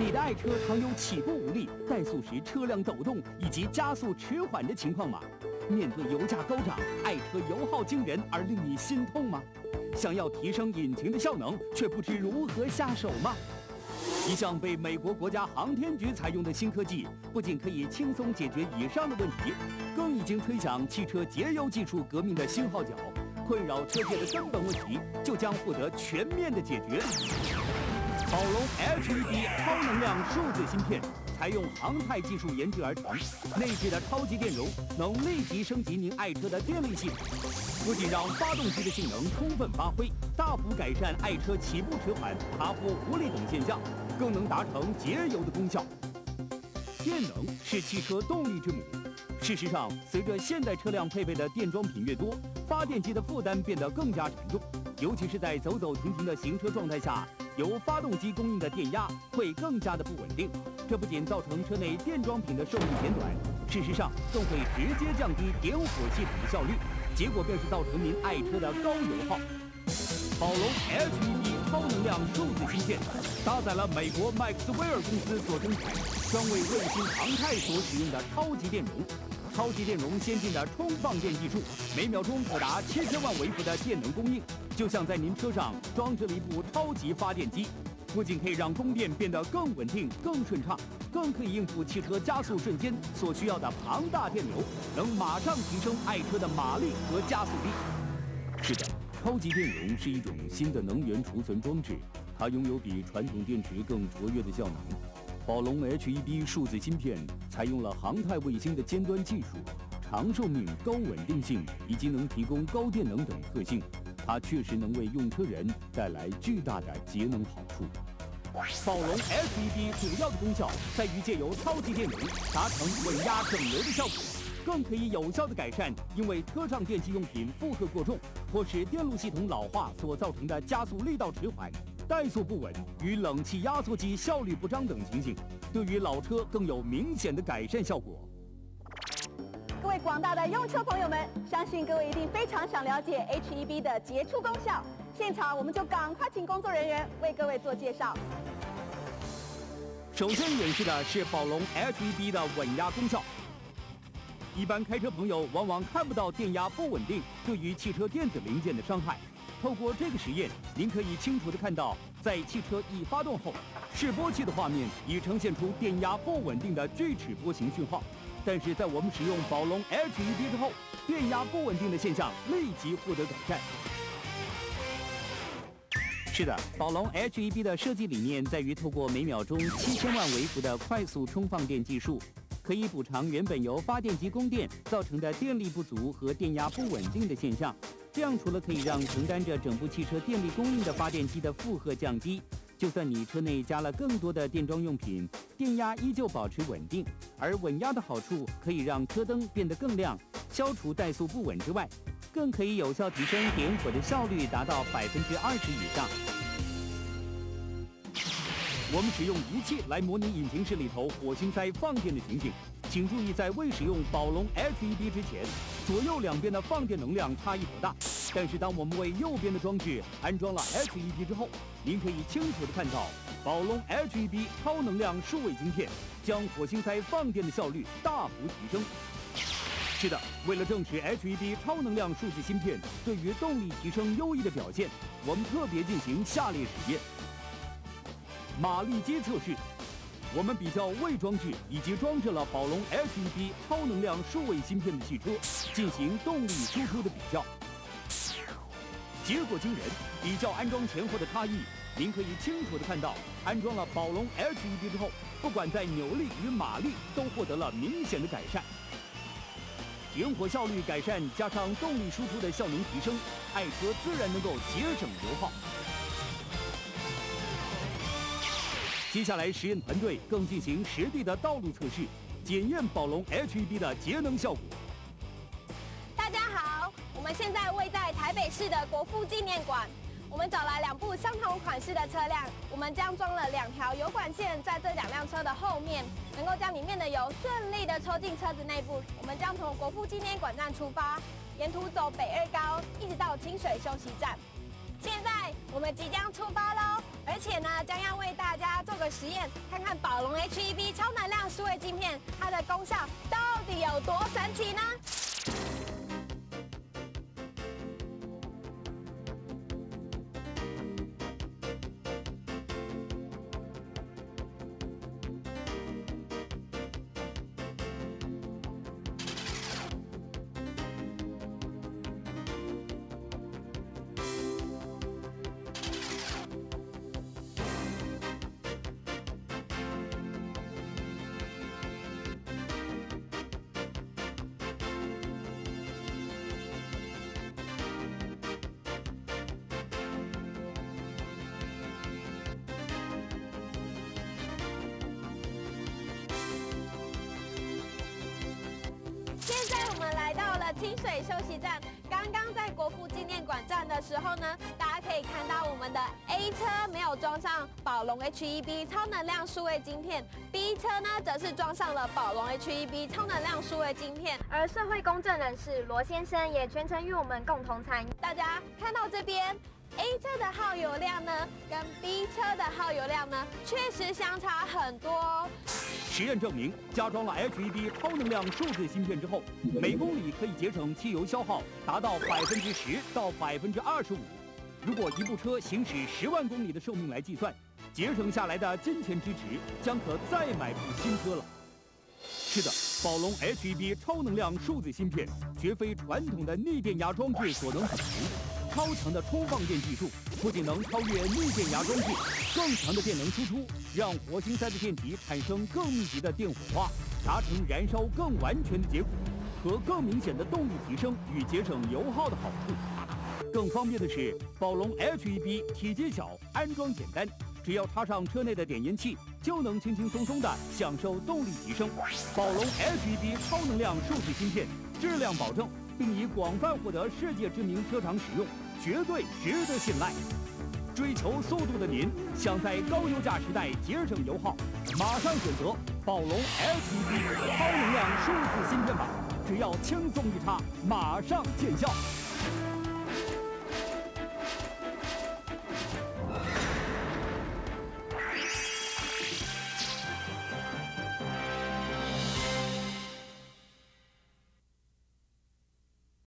你的爱车常有起步无力、怠速时车辆抖动以及加速迟缓的情况吗？面对油价高涨，爱车油耗惊人而令你心痛吗？想要提升引擎的效能，却不知如何下手吗？一项被美国国家航天局采用的新科技，不仅可以轻松解决以上的问题，更已经吹响汽车节油技术革命的新号角。困扰车界的根本问题就将获得全面的解决。宝龙 HEB 超能量数字芯片采用航太技术研制而成，内置的超级电容能立即升级您爱车的电力系统，不仅让发动机的性能充分发挥，大幅改善爱车起步迟缓、爬坡无力等现象，更能达成节油的功效。电能是汽车动力之母。事实上，随着现代车辆配备的电装品越多，发电机的负担变得更加沉重，尤其是在走走停停的行车状态下，由发动机供应的电压会更加的不稳定。这不仅造成车内电装品的寿命减短，事实上更会直接降低点火系统的效率，结果便是造成您爱车的高油耗。宝龙 HEB 超能量数字芯片搭载了美国麦克斯韦尔公司所生产、专为卫星航太所使用的超级电容。超级电容先进的充放电技术，每秒钟可达7000万微伏的电能供应，就像在您车上装置了一部超级发电机，不仅可以让供电变得更稳定、更顺畅，更可以应付汽车加速瞬间所需要的庞大电流，能马上提升爱车的马力和加速力。是的，超级电容是一种新的能源储存装置，它拥有比传统电池更卓越的效能。宝龙 HEB 数字芯片采用了航太卫星的尖端技术，长寿命、高稳定性以及能提供高电能等特性，它确实能为用车人带来巨大的节能好处。宝龙 HEB 主要的功效在于借由超级电容达成稳压整流的效果，更可以有效地改善因为车上电器用品负荷过重或是电路系统老化所造成的加速力道迟缓、怠速不稳与冷气压缩机效率不彰等情形，对于老车更有明显的改善效果。 各位广大的用车朋友们，相信各位一定非常想了解 HEB 的杰出功效。现场我们就赶快请工作人员为各位做介绍。 首先演示的是宝龙 HEB 的稳压功效。一般开车朋友往往看不到电压不稳定对于汽车电子零件的伤害。透过这个实验，您可以清楚地看到，在汽车一发动后，示波器的画面已呈现出电压不稳定的锯齿波形讯号。但是在我们使用宝龙 HEB 之后，电压不稳定的现象立即获得改善。是的，宝龙 HEB 的设计理念在于透过每秒钟7000万微伏的快速充放电技术，可以补偿原本由发电机供电造成的电力不足和电压不稳定的现象。这样除了可以让承担着整部汽车电力供应的发电机的负荷降低，就算你车内加了更多的电装用品，电压依旧保持稳定。而稳压的好处可以让车灯变得更亮，消除怠速不稳之外，更可以有效提升点火的效率，达到20%以上。我们使用仪器来模拟引擎室里头火星塞放电的情景，请注意，在未使用宝龙 HEB 之前，左右两边的放电能量差异不大。但是当我们为右边的装置安装了 HEB 之后，您可以清楚地看到宝龙 HEB 超能量数位晶片将火星塞放电的效率大幅提升。是的，为了证实 HEB 超能量数字芯片对于动力提升优异的表现，我们特别进行下列实验。马力机测试，我们比较未装置以及装置了宝龙 HEB 超能量数位芯片的汽车，进行动力输出的比较。结果惊人，比较安装前后的差异，您可以清楚地看到，安装了宝龙 HEB 之后，不管在扭力与马力都获得了明显的改善。点火效率改善加上动力输出的效能提升，爱车自然能够节省油耗。接下来，实验团队更进行实地的道路测试，检验宝龙 HEB 的节能效果。 大家好，我们现在位在台北市的国父纪念馆。我们找来2部相同款式的车辆，我们将装了2条油管线在这2辆车的后面，能够将里面的油顺利的抽进车子内部。我们将从国父纪念馆站出发，沿途走北2高，一直到清水休息站。现在我们即将出发喽，而且呢，将要为大家做个个实验，看看宝龙 HEB 超能量数位晶片它的功效到底有多神奇呢？现在我们来到了清水休息站，刚刚在国父纪念馆站的时候呢，大家可以看到我们的 A 车没有装上宝龙 HEB 超能量数位晶片 ，B 车呢则是装上了宝龙 HEB 超能量数位晶片，而社会公正人士罗先生也全程与我们共同参与。大家看到这边。A 车的耗油量呢，跟 B 车的耗油量呢，确实相差很多哦。 实验证明，加装了 HEB 超能量数字芯片之后，每公里可以节省汽油消耗达到10%到25%。如果一部车行驶10万公里的寿命来计算，节省下来的金钱之值将可再买部新车了。是的，宝龙 HEB 超能量数字芯片绝非传统的逆电压装置所能补足。超强的充放电技术不仅能超越逆电压装置，更强的电能输出让活性塞的电极产生更密集的电火花，达成燃烧更完全的结果，和更明显的动力提升与节省油耗的好处。更方便的是，宝龙 HEB 体积小，安装简单，只要插上车内的点烟器，就能轻轻松松地享受动力提升。宝龙 HEB 超能量数字芯片，质量保证，并已广泛获得世界知名车厂使用，绝对值得信赖。追求速度的您，想在高油价时代节省油耗，马上选择宝龙 HEB 超能量数字芯片吧，只要轻松一插，马上见效。